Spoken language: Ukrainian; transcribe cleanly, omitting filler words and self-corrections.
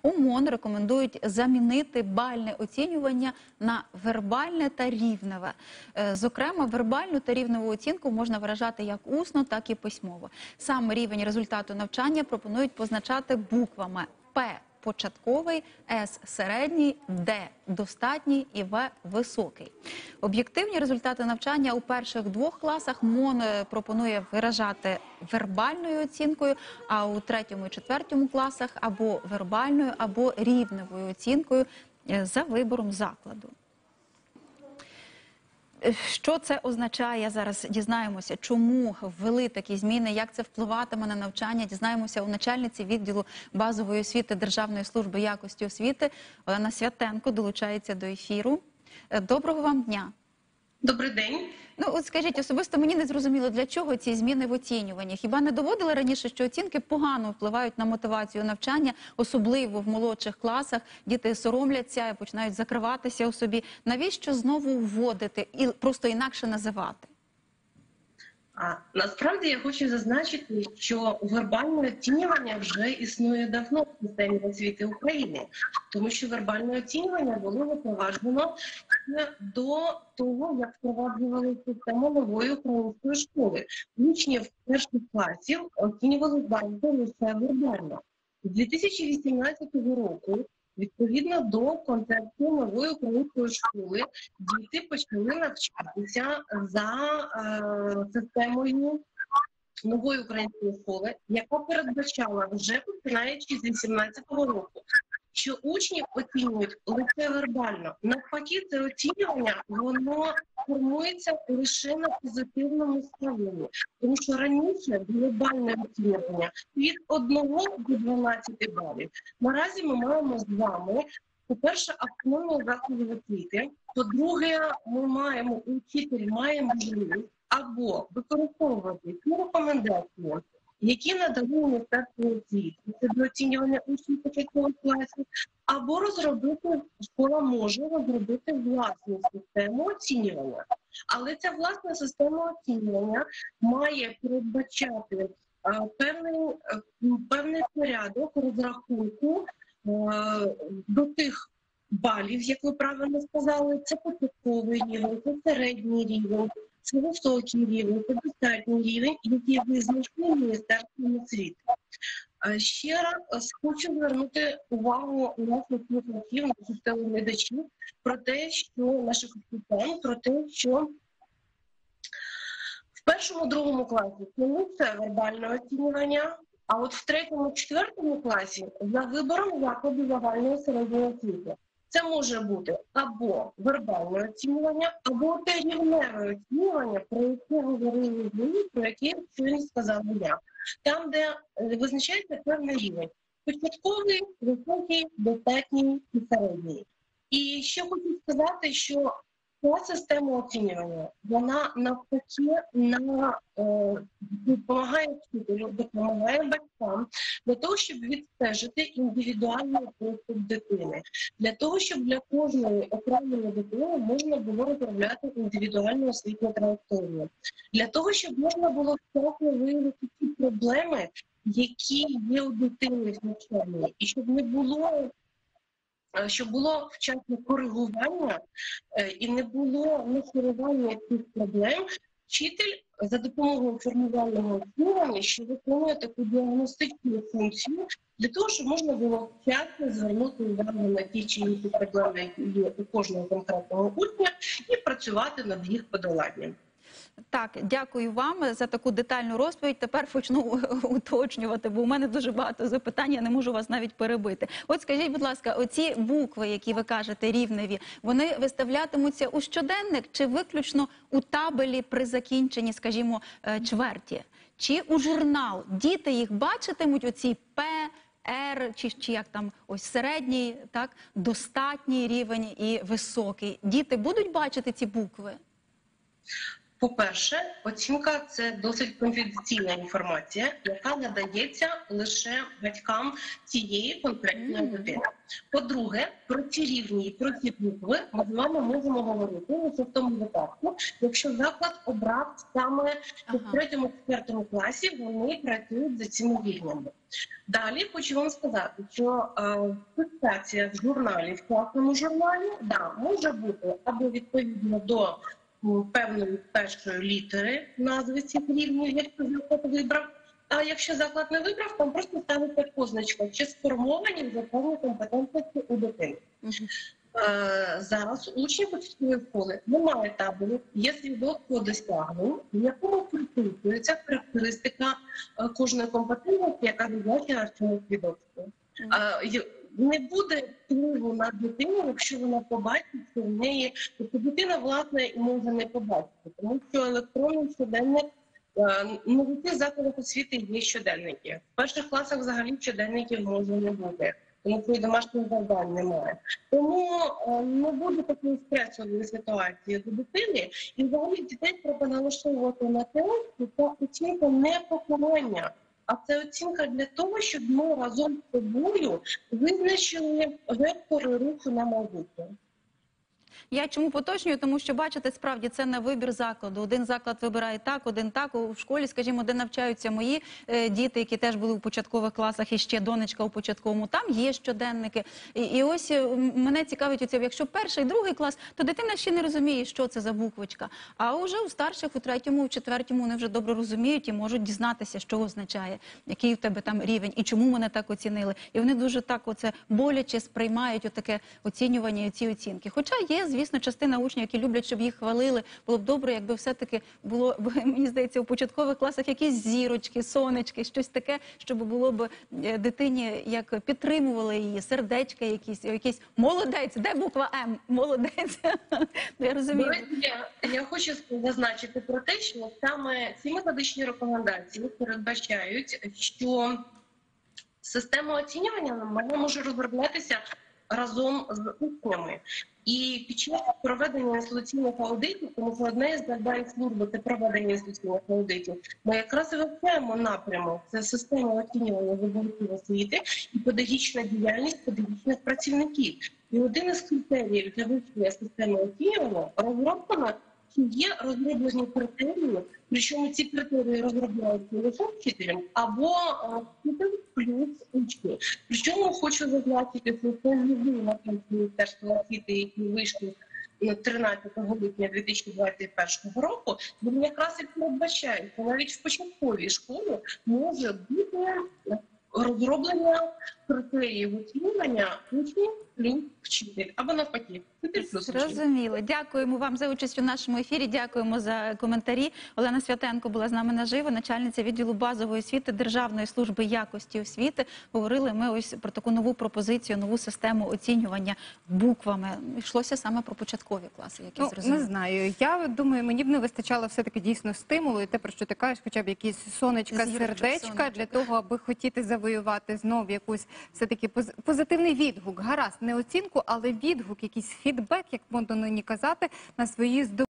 ОМОН рекомендують замінити бальне оцінювання на вербальне та рівневе. Зокрема, вербальну та рівневу оцінку можна виражати як усно, так і письмово. Сам рівень результату навчання пропонують позначати буквами П – початковий, С – середній, Д – достатній і В – високий. Об'єктивні результати навчання у перших двох класах МОН пропонує виражати вербальною оцінкою, а у третьому і четвертому класах або вербальною, або рівневою оцінкою за вибором закладу. Що це означає? Зараз дізнаємося, чому ввели такі зміни, як це впливатиме на навчання. Дізнаємося у начальниці відділу базової освіти Державної служби якості освіти. Олена Святенко долучається до ефіру. Доброго вам дня. Добрий день. Ну, от скажіть, особисто мені не зрозуміло, для чого ці зміни в оцінюванні? Хіба не доводили раніше, що оцінки погано впливають на мотивацію навчання, особливо в молодших класах? Діти соромляться, починають закриватися у собі. Навіщо знову вводити і просто інакше називати? Насправді я хочу зазначити, що вербальне оцінювання вже існує давно в системі освіти України, тому що вербальне оцінювання було запроваджено до того, як впроваджували систему нової української школи. Учнів перших класів оцінювали завжди лише вербально. З 2018 року, відповідно до концепції нової української школи, діти почали навчатися за системою нової української школи, яка передбачала вже починаючи з 2018 року, що учнів оцінюють лише вербально. Навпаки, це оцінювання, воно формується лише на позитивному ставленні. Тому що раніше глобальне оцінювання від 1 до 12 балів. Наразі ми маємо з вами, по-перше, автономію закладів освіти. По-друге, учитель має можливість або використовувати ті рекомендації, які надали Міністерство освіти, це до оцінювання учнів початкових класів, або школа може розробити власну систему оцінювання. Але ця власна система оцінювання має передбачати певний порядок розрахунку до тих балів, як ви правильно сказали, це початковий рівень, це середній рівень, це високий рівень, це достатній рівень, який визначений Міністерством освіти. Ще раз хочу звернути увагу наших слухачів, наших телеглядачів про те, що в першому-другому класі це не це вербальне оцінювання, а от в третьому-четвертому класі за вибором закладу загальної середньої освіти. Це може бути або вербальне оцінювання, або те рівневе оцінювання, про яке говорили ви, про яке щойно сказала я. Там, де визначається певний рівень. Початковий, високий, достатній і середній. І ще хочу сказати, що ця система оцінювання, вона навпаки допомагає вчителю, допомагає батькам для того, щоб відстежити індивідуальний доступ дитини. Для того, щоб для кожної окремої дитини можна було розробляти індивідуальну освітню траєкторію. Для того, щоб можна було вчасно виявити ті проблеми, які є у дитини в навчанні, і щоб було вчасне коригування і не було нашарування цих проблем, вчитель за допомогою формувального оцінювання, що виконує таку діагностичну функцію, для того, щоб можна було вчасно звернути увагу на ті чи інші проблеми, які є у кожного конкретного учня, і працювати над їх подоланням. Так, дякую вам за таку детальну розповідь. Тепер почну уточнювати, бо у мене дуже багато запитань, я не можу вас навіть перебити. От скажіть, будь ласка, оці букви, які ви кажете, рівневі, вони виставлятимуться у щоденник чи виключно у табелі при закінченні, скажімо, чверті? Чи у журнал? Діти їх бачитимуть, оці П, Р, чи як там, ось середній, так, достатній рівень і високий. Діти будуть бачити ці букви? По-перше, оцінка – це досить конфіденційна інформація, яка надається лише батькам цієї конкретної дитини. По-друге, про ці рівні і про ці букви ми з вами можемо говорити лише в тому випадку, якщо заклад обрав саме в 3-4 класі, вони працюють за цими рівнями. Далі хочу вам сказати, що фіксація в журналі, в класному журналі, може бути або відповідно до певної першої літери назви цих рівнів, якщо заклад вибрав. А якщо заклад не вибрав, там просто ставиться позначка, чи сформовані в законі компетентності у дитини. Зараз у учнів початкової школи немає табелю, є свідоцтво досягнень, в якому приписується характеристика кожної компетентності, яка зазначена в цьому свідоцтві. Не буде впливу на дитину, якщо вона побачить, що в неї, тобто дитина, власне, і може не побачити, тому що електронний щоденник, не в усіх закладах освіти є щоденники. В перших класах взагалі щоденників може не бути, тому що і домашніх завдань немає. Тому не буде такої стресової ситуації до дитини, і взагалі дітей треба налаштовувати на те, що ця оцінка не покарання. А це оцінка для того, щоб ми разом з тобою визначили вектори руху на майбутнє. Я чому поточнюю? Тому що, бачите, справді це на вибір закладу. Один заклад вибирає так, один так. У школі, скажімо, де навчаються мої діти, які теж були у початкових класах, і ще донечка у початковому, там є щоденники. І ось мене цікавить оце, якщо перший, другий клас, то дитина ще не розуміє, що це за буквочка. А вже у старших, у 3-му, у 4-му вони вже добре розуміють і можуть дізнатися, що означає, який у тебе там рівень і чому мене так оцінили. І вони дуже так оце боляче сприймають отаке оцінювання і ці оцінки. Хоча є, звісно, частина учнів, які люблять, щоб їх хвалили. Було б добре, якби все-таки було, мені здається, у початкових класах якісь зірочки, сонечки, щось таке, щоб було б дитині, як підтримували її, сердечка якісь молодець, де буква М? Молодець. Я розумію. Я хочу зазначити про те, що саме ці методичні рекомендації передбачають, що система оцінювання може розроблятися разом з учнями. І під час проведення інституційних аудитів, тому що одне із завдань служби – це проведення інституційних аудитів, ми якраз і вивчаємо напрямок. Це система оцінювання виборів освіти і педагогічна діяльність педагогічних працівників. І один із критеріїв для вивчення системи оцінювання розроблена, чи є розроблені критерії, причому ці критерії розробляються не лише вчителям, або вчитель плюс учні. Причому хочу зазначити, що це нові накази Міністерства освіти, які вийшли 13 липня 2021 року, вони якраз і передбачають, що навіть в початковій школі може бути розроблення критеріїв оцінювання учнів плюс вчитель, або навпаки. Зрозуміло. Дякуємо вам за участь у нашому ефірі, дякуємо за коментарі. Олена Святенко була з нами наживо, начальниця відділу базової освіти Державної служби якості освіти. Говорили ми ось про таку нову пропозицію, нову систему оцінювання буквами. Йшлося саме про початкові класи, як я зрозуміла. Не знаю. Я думаю, мені б не вистачало все-таки дійсно стимулу, і те, про що ти кажеш, хоча б якісь сонечка, сердечка, для того, аби хотіти завоювати знов якусь все-таки позитивний відгук. Гаразд, не оцінку, але відгук, якийсь фідбек, як можна нині казати, на свої здобутки.